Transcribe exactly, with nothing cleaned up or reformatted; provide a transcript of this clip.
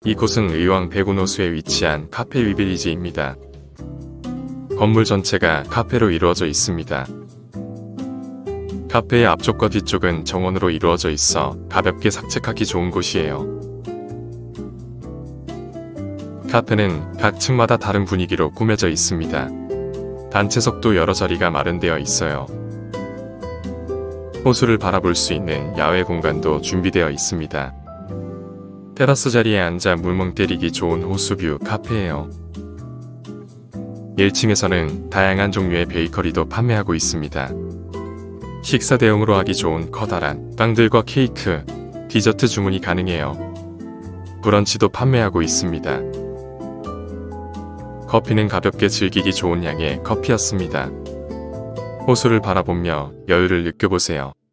이곳은 의왕 백운호수에 위치한 카페 위빌리지입니다. 건물 전체가 카페로 이루어져 있습니다. 카페의 앞쪽과 뒤쪽은 정원으로 이루어져 있어 가볍게 산책하기 좋은 곳이에요. 카페는 각 층마다 다른 분위기로 꾸며져 있습니다. 단체석도 여러 자리가 마련되어 있어요. 호수를 바라볼 수 있는 야외 공간도 준비되어 있습니다. 테라스 자리에 앉아 물멍 때리기 좋은 호수뷰 카페예요. 일 층에서는 다양한 종류의 베이커리도 판매하고 있습니다. 식사 대용으로 하기 좋은 커다란 빵들과 케이크, 디저트 주문이 가능해요. 브런치도 판매하고 있습니다. 커피는 가볍게 즐기기 좋은 양의 커피였습니다. 호수를 바라보며 여유를 느껴보세요.